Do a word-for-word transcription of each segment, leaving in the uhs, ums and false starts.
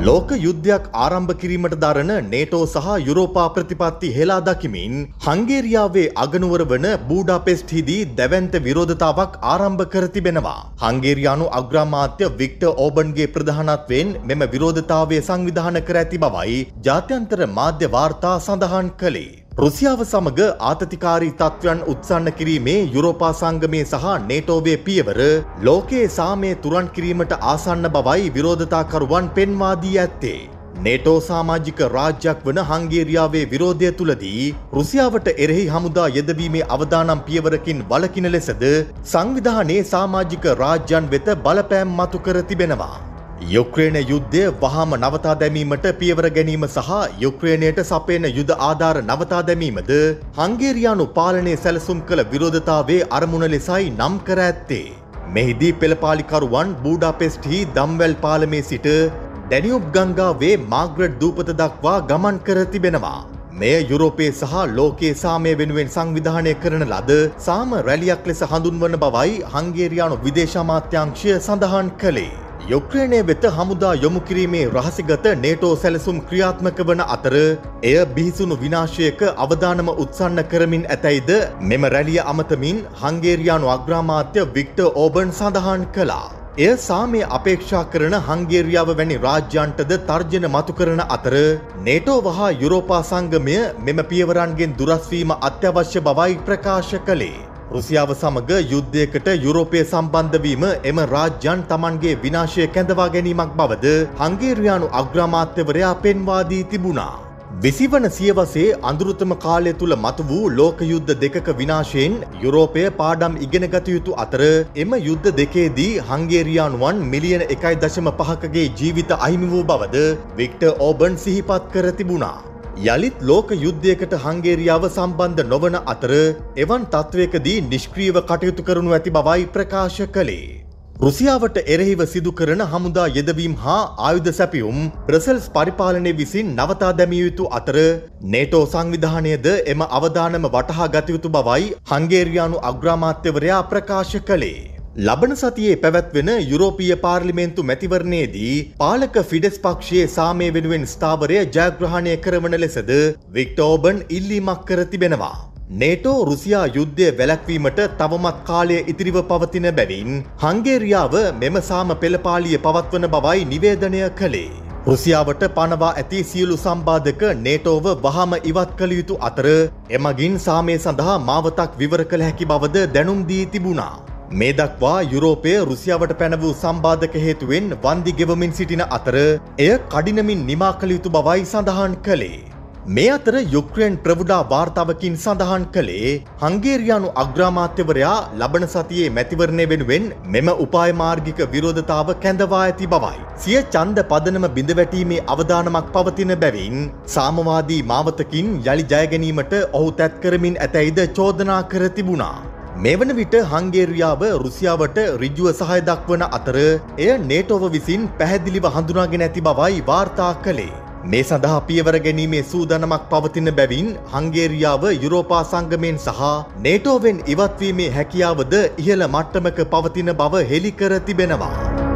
ලෝක යුද්ධයක් ආරම්භ කිරීමට දරන නේටෝ සහ යුරෝපා ප්‍රතිපත්ති හෙලා දකිමින් හංගේරියාවේ අගනුවර වන බූඩාපෙස්ට්හිදී දැවැන්ත විරෝධතාවක් ආරම්භ කර තිබෙනවා. හංගේරියානු අග්‍රාමාත්‍ය වික්ටර් ඕබන්ගේ ප්‍රධානත්වයෙන් මෙම විරෝධතාවය සංවිධානය කර ඇති බවයි ජාත්‍යන්තර මාධ්‍ය වාර්තා සඳහන් කළේ. රුසියාව සමග ආතතිකාරී තත්ත්වයන් උත්සන්න කිරීමේ යුරෝපා සංගමයේ සහ නේටෝවේ පියවර ලෝකයේ සාමය තුරන් කිරීමට ආසන්න බවයි විරෝධතාකරුවන් පෙන්වා දී ඇත්තේ. නේටෝ සමාජික රාජ්‍යයක් වන හංගේරියාවේ විරෝධය තුලදී රුසියාවට එරෙහි හමුදා යෙදවීමේ අවදානම් පියවරකින් වළකින ලෙසද සංවිධානයේ සමාජික රාජ්‍යයන් වෙත බලපෑම් මතු කර තිබෙනවා. යුක්‍රේන යුද්ධය වහාම නවතා දැමීමට පියවර ගැනීම සහ යුක්‍රේනයට සපයන යුද ආධාර නවතා දැමීමද හංගේරියානු පාලනයේ සැලසුම් කළ විරෝධතාවේ අරමුණ ලෙසයි නම් කර ඇත්තේ. මෙහිදී පෙළපාලිකරුවන් බූඩාපෙස්ට්හි දම්වැල් පාලමේ සිට ඩැනියුබ් ගංගාවේ මාග්‍රට් දූපත දක්වා ගමන් කර තිබෙනවා. මෙය යුරෝපයේ සහ ලෝකයේ සාමය වෙනුවෙන් සංවිධානය කරන ලද සාම රැලියක් ලෙස හඳුන්වන බවයි හංගේරියානු විදේශ අමාත්‍යාංශය සඳහන් කළේ. යුක්‍රේනය වෙත හමුදා යොමු කිරීමේ රහසිගත නේටෝ සැලසුම් ක්‍රියාත්මක වන අතර එය බිහිසුණු විනාශයක අවදානම උත්සන්න කරමින් ඇතැයිද මෙම රැලිය අමතමින් හංගේරියානු අග්‍රාමාත්‍ය වික්ටර් ඕබන් සඳහන් කළා. එය සාමය අපේක්ෂා කරන හංගේරියාව වැනි රාජ්‍යයන්ටද තර්ජන මතු කරන අතර නේටෝ වහා යුරෝපා සංගමය මෙම පියවරන්ගෙන් දුරස්වීම අත්‍යවශ්‍ය බවයි ප්‍රකාශ කළේ. රුසියාව සමග යුද්ධයකට යුරෝපය සම්බන්ධ වීම එම රාජ්‍යයන් තමන්ගේ විනාශය කැඳවා ගැනීමක් බවද හංගේරියානු අග්‍රාමාත්‍යවරයා පෙන්වා දී තිබුණා. විසිවන සියවසේ අඳුරුතම කාලය තුල මතු වූ ලෝක යුද්ධ දෙකක විනාශයෙන් යුරෝපය පාඩම් ඉගෙන ගත යුතු අතර එම යුද්ධ දෙකේදී හංගේරියානුවන් මිලියන එකයි දශම පහකගේ ජීවිත අහිමි වූ බවද වික්ටර් ඕබන් සිහිපත් කර තිබුණා. යළිත් ලෝක යුද්ධයකට හංගේරියාව සම්බන්ධ නොවන අතර එවන් තත්ත්වයකදී නිෂ්ක්‍රීයව කටයුතු කරනු ඇති බවයි ප්‍රකාශ කළේ. රුසියාවට එරෙහිව සිදු කරන හමුදා යෙදවීම් හා ආයුධ සැපියුම් බ්‍රසෙල්ස් පරිපාලනය විසින් නවතා දැමිය යුතු අතර නේටෝ සංවිධානයද එම අවදානම වටහා ගත යුතු බවයි හංගේරියානු අග්‍රාමාත්‍යවරයා ප්‍රකාශ කළේ. ලබන සතියේ පැවැත්වෙන යුරෝපීය පාර්ලිමේන්තු මැතිවරණයේදී පාලක ෆිඩෙස් පක්ෂයේ සාමය වෙනුවෙන් ස්ථාවරය ජයග්‍රහණය කරවන ලෙසද වික්ටර් ඕබන් ඉල්ලීමක් කර තිබෙනවා. නේටෝ රුසියා යුද්ධය වැළැක්වීමට තවමත් කාලය ඉතිරිව පවතින බැවින් හංගේරියාව මෙම සාම පෙළපාලිය පවත්වන බවයි නිවේදනය කළේ. රුසියාවට පනවා ඇති සියලු සම්බාධක නේටෝව වහාම ඉවත් කළ යුතු අතර එමගින් සාමය සඳහා මාවතක් විවර කළ හැකි බවද දැනුම් දී තිබුණා. මේ දක්වා යුරෝපය රුසියාවට පැන වූ සම්බාධක හේතුවෙන් වන්දි ගෙවමින් සිටින අතර එය කඩිනමින් නිමා කළ යුතු බවයි සඳහන් කළේ. මේ අතර යුක්‍රේන් ප්‍රවුඩා වාර්තාවකින් සඳහන් කළේ හංගේරියානු අග්‍රාමාත්‍යවරයා ලබන සතියේ මැතිවරණය වෙනුවෙන් මෙම උපාය මාර්ගික විරෝධතාව කැඳවා ඇති බවයි. සිය ඡන්ද පදනම බිඳවැටීමේ අවදානමක් පවතින බැවින් සාමවාදී මාවතකින් යළි ජය ගැනීමට ඔහු තැත් කරමින් ඇතැයිද චෝදනා කර තිබුණා. මේ වන විට හංගේරියාව රුසියාවට ඍජුව සහාය දක්වන අතර එය නේටෝව විසින් පැහැදිලිව හඳුනාගෙන ඇති බවයි වාර්තා කළේ. මේ සඳහා පියවර ගැනීමේ සූදානමක් පවතින බැවින් හංගේරියාව යුරෝපා සංගමයෙන් සහ නේටෝවෙන් ඉවත්වීමේ හැකියාවද ඉහළ මට්ටමක පවතින බව හෙළි කර තිබෙනවා.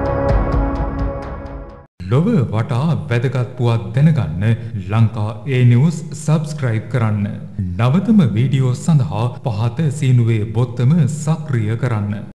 ලොව වටා වැදගත් පුවත් දැනගන්න ලංකා ඒ නිවුස් සබ්ස්ක්‍රයිබ් කරන්න. නවතම වීඩියෝ සඳහා පහත සීනුවේ බොත්තම සක්‍රිය කරන්න.